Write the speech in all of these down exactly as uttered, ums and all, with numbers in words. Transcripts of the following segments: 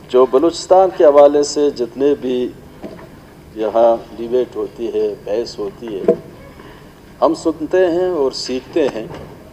जो बलूचिस्तान के हवाले से जितने भी यहाँ डिबेट होती है, बहस होती है, हम सुनते हैं और सीखते हैं।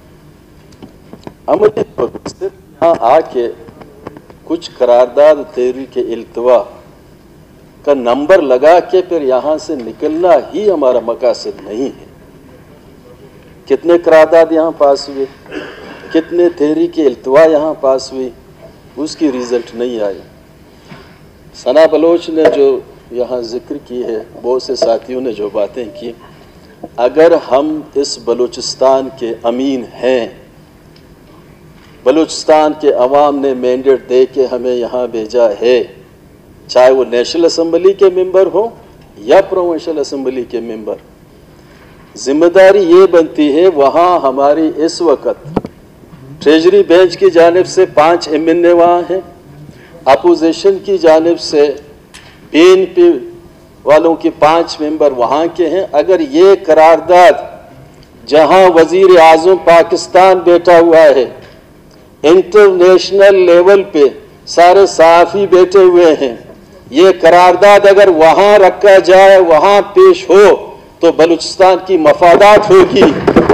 अमली तौर पर सिर्फ यहाँ आके कुछ करारदाद तहरीर के इल्तवा का नंबर लगा के फिर यहाँ से निकलना ही हमारा मकासद नहीं है। कितने करारदाद यहाँ पास हुए, कितने तहरीर के इल्तवा यहाँ पास हुई, उसकी रिजल्ट नहीं आई। सना बलोच ने जो यहाँ जिक्र की है, बहुत से साथियों ने जो बातें की, अगर हम इस बलूचिस्तान के अमीन हैं, बलूचिस्तान के अवाम ने मैंडेट दे के हमें यहाँ भेजा है, चाहे वो नेशनल असम्बली के मेंबर हो या प्रोविंशियल असम्बली के मेंबर, जिम्मेदारी ये बनती है वहाँ हमारी इस वक्त ट्रेजरी बेंच की जानिब से पाँच एम एन ए वहाँ हैं, अपोजिशन की जानिब से बी एन पी वालों के पाँच मेंबर वहाँ के हैं। अगर ये करारदाद जहाँ वजीर आज़म पाकिस्तान बैठा हुआ है, इंटरनेशनल लेवल पे सारे सहाफ़ी बैठे हुए हैं, ये करारदाद अगर वहाँ रखा जाए, वहाँ पेश हो तो बलूचिस्तान की मफादात होगी।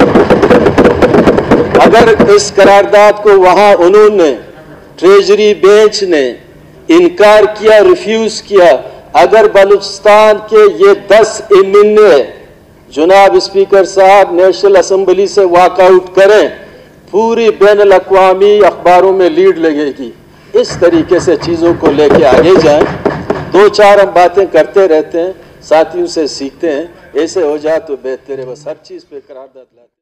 अगर इस करारदाद को वहाँ उन्होंने ट्रेजरी बेंच ने इनकार किया, रिफ्यूज़ किया, अगर बलूचिस्तान के ये दस एम एन ए जनाब स्पीकर साहब नेशनल असम्बली से वॉकआउट करें, पूरी बैनुल अक़वामी अखबारों में लीड लगेगी। इस तरीके से चीज़ों को लेके आगे जाएं। दो चार हम बातें करते रहते हैं, साथियों से सीखते हैं, ऐसे हो जाए तो बेहतर है। बस हर चीज़ पे करारदाद लाते हैं।